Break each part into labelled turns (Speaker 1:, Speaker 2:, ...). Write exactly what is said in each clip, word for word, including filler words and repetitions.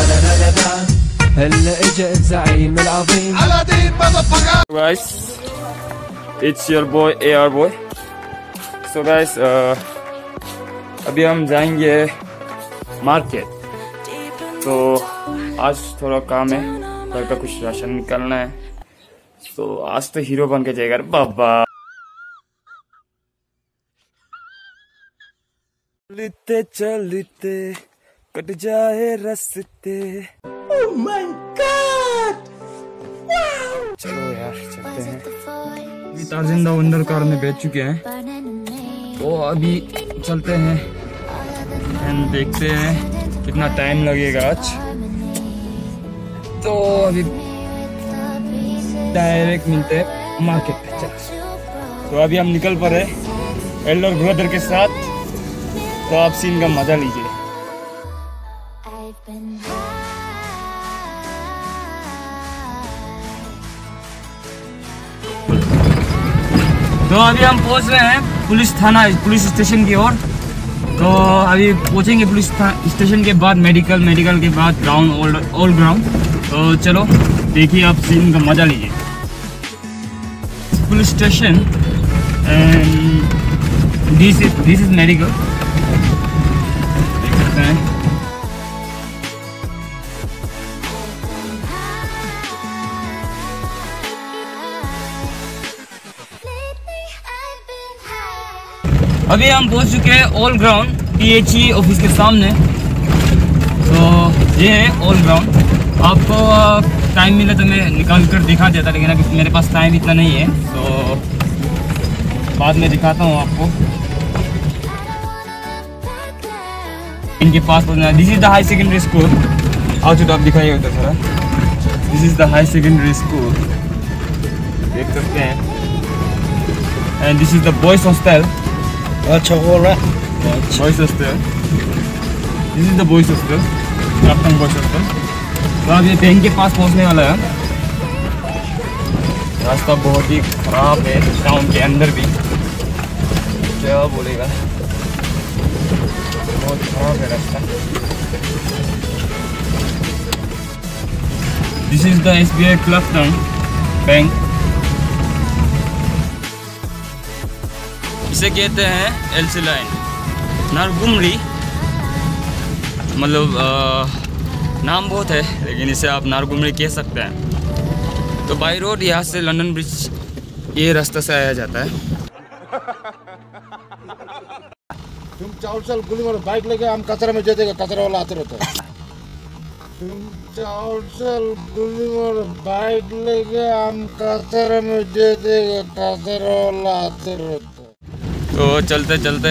Speaker 1: هلا اجا الزعيم العظيم
Speaker 2: guys, it's your boy A R boy. So guys, uh, अभी हम जाएंगे market. तो आज थोड़ा काम है, घर का कुछ राशन निकालना है। तो आज तो हीरो बन के जाएगा बाबा। चलते चलते कट जाए रास्ते। Oh my God! Wow! चलो यार चलते हैं। अभी ताजिंदा वंडर कार में बैठ चुके हैं, तो अभी चलते हैं एंड देखते हैं कितना टाइम लगेगा आज। तो अभी डायरेक्ट मिलते हैं मार्केट पे। चलो, तो अभी हम निकल पड़े एल्डर ब्रदर के साथ। तो आप सीन का मजा लीजिए। तो अभी हम पहुंच रहे हैं पुलिस थाना, पुलिस स्टेशन की ओर। तो अभी पहुंचेंगे पुलिस स्टेशन के बाद मेडिकल, मेडिकल के बाद ग्राउंड, ओल्ड ओल्ड ग्राउंड। तो चलो देखिए, आप सीन का मजा लीजिए। Police station and this is this is medical, देख सकते हैं। अभी हम पहुंच चुके हैं ऑल ग्राउंड पीएचई ऑफिस के सामने। तो ये है ऑल ग्राउंड। आपको टाइम मिले तो मैं निकाल कर दिखा देता, लेकिन अभी मेरे पास टाइम इतना नहीं है, तो बाद में दिखाता हूँ आपको। इनके पास this is the high secondary school. आओ चलो आप दिखाइए उधर थोड़ा। This is the high secondary school, देख सकते हैं। And this is the boys hostel.
Speaker 3: अच्छा हो रहा है
Speaker 2: boys hostel. This is the boys hostel, captain boys hostel. तो अब ये बैंक के पास पहुंचने वाला है। रास्ता बहुत ही खराब है टाउन के अंदर भी, क्या बोलेगा, बहुत खराब है रास्ता। This is the S B I Clifton bank. इसे कहते हैं एल सी लाइन नारगुमरी। मतलब नाम बहुत है, लेकिन इसे आप नारगुमरी कह सकते हैं। तो बाई रोड यहाँ से लंदन ब्रिज ये रास्ता से आया जाता है।
Speaker 3: तुम चावल चल गुली मारो, बाइक लेके हम कचरा में दे देगा, कचरा वाला आते रहता है। तुम चावल चल गुली मारो, बाइक लेके हम कचरा में दे देगा, कचरा वाला आते रहता है।
Speaker 2: तो चलते चलते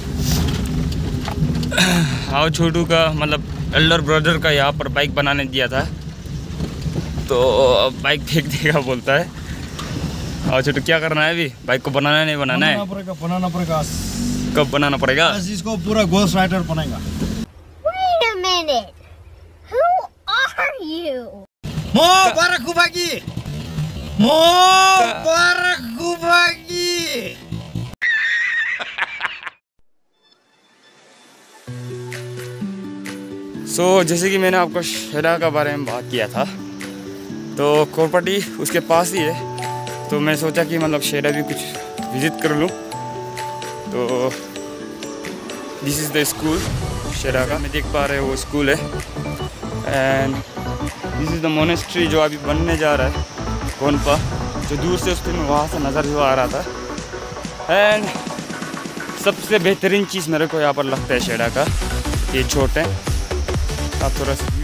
Speaker 2: आओ छोटू का, मतलब एल्डर ब्रदर का यहाँ पर बाइक बनाने दिया था, तो बाइक फेंक देगा बोलता है। आओ छोटू, क्या करना है अभी? बाइक को बनाना नहीं बनाना है?
Speaker 3: बनाना पड़ेगा, बनाना पड़ेगा।
Speaker 2: कब बनाना पड़ेगा?
Speaker 3: इसको पूरा घोस्ट राइडर बनाएगा।
Speaker 4: Wait a minute. Who are you?
Speaker 3: मो बरखुबागी, मो बरखुबागी।
Speaker 2: सो so, जैसे कि मैंने आपको शेरा का बारे में बात किया था, तो कोरपटी उसके पास ही है। तो मैं सोचा कि मतलब शेरा भी कुछ विजिट कर लूँ। तो दिस इज़ द स्कूल शेरा का, मैं देख पा रहे हो वो स्कूल है। And this is the monastery जो अभी बनने जा रहा है, कोनपा, जो दूर से उसके में वहाँ से नज़र जो आ रहा था। एंड सबसे बेहतरीन चीज़ मेरे को यहाँ पर लगता है शेरा का, ये छोटे आप थोड़ा सा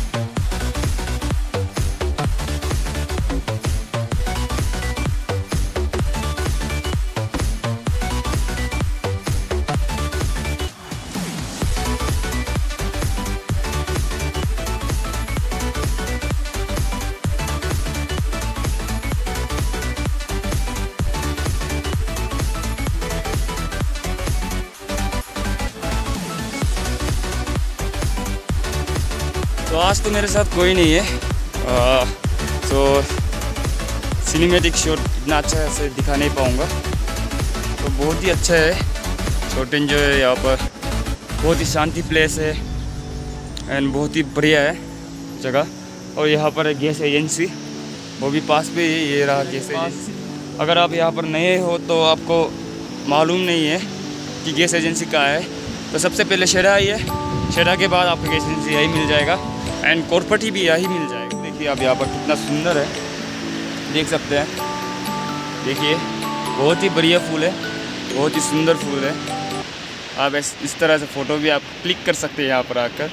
Speaker 2: तो आज तो मेरे साथ कोई नहीं है, आ, तो सिनेमैटिक शॉट इतना अच्छा से दिखा नहीं पाऊँगा। तो बहुत ही अच्छा है शॉट एंजॉय। यहाँ पर बहुत ही शांति प्लेस है एंड बहुत ही बढ़िया है। जगह। और यहाँ पर है गैस एजेंसी, वो भी पास पे ही, ये रहा गैस एजेंसी। अगर आप यहाँ पर नए हो तो आपको मालूम नहीं है कि गैस एजेंसी कहाँ है, तो सबसे पहले शेरा ही है, शेरा के बाद आपको गैस एजेंसी यही मिल जाएगा एंड कोरपटी भी यही मिल जाएगा। देखिए आप यहाँ पर कितना सुंदर है, देख सकते हैं। देखिए बहुत ही बढ़िया फूल है, बहुत ही सुंदर फूल है। आप इस, इस तरह से फ़ोटो भी आप क्लिक कर सकते हैं यहाँ पर आकर।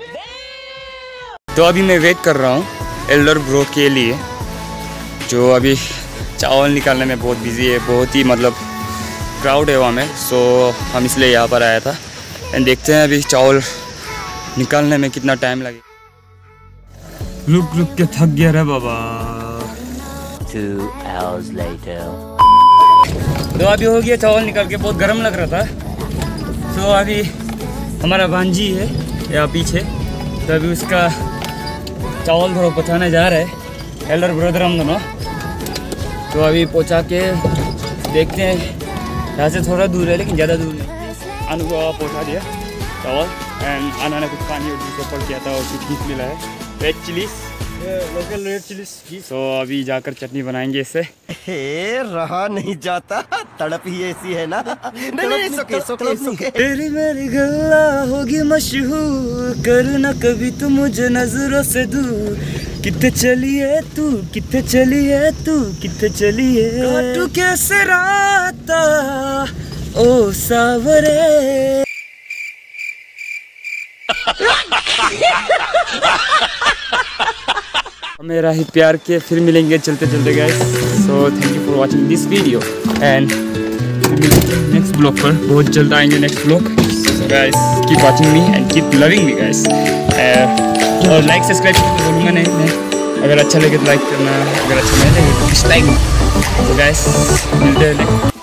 Speaker 2: तो अभी मैं वेट कर रहा हूँ एल्डर ब्रो के लिए, जो अभी चावल निकालने में बहुत बिजी है, बहुत ही मतलब क्राउड है वहाँ में। सो हम इसलिए यहाँ पर आया था एंड देखते हैं अभी चावल निकालने में कितना टाइम लगे। रुक रुक के थक गया रे बाबा।
Speaker 5: Two hours later.
Speaker 2: तो अभी हो गया चावल निकाल के, बहुत गर्म लग रहा था। तो अभी हमारा भांजी है यहाँ पीछे, तो अभी उसका चावल थोड़ा पहुँचाने जा रहा है, एल्डर ब्रदर हम दोनों। तो अभी पहुँचा के देखते हैं, यहाँ से थोड़ा दूर है लेकिन ज़्यादा दूर नहीं। अनु को पहुँचा दिया चावल एंड आना ने कुछ पानी और जूस ऊपर किया था और कुछ घी मिला है, red chillies, local red chillies. तो अभी जाकर चटनी बनाएंगे इससे।
Speaker 6: हे रहा नहीं जाता, तड़प ही ऐसी है ना। नहीं नहीं सुके सुके सुके।
Speaker 2: तेरी मेरी गल्ला होगी मशहूर, करना कभी तू मुझे नजरों से दूर। कितने चली है तू, कितने चली है तू, कितने चली है, काटू कैसे राता ओ सावरे। मेरा ही प्यार के फिर मिलेंगे चलते चलते guys. So thank you for watching this video and next blog पर बहुत जल्द आएंगे next blog. So guys keep watching me and keep loving me guys. और लाइक सब्सक्राइब तो बोलूँगा नहीं मैं, अगर अच्छा लगे तो लाइक करना, अगर अच्छा नहीं लगे तो डिसलाइक। तो गाइस मिलते हैं नेक्स्ट।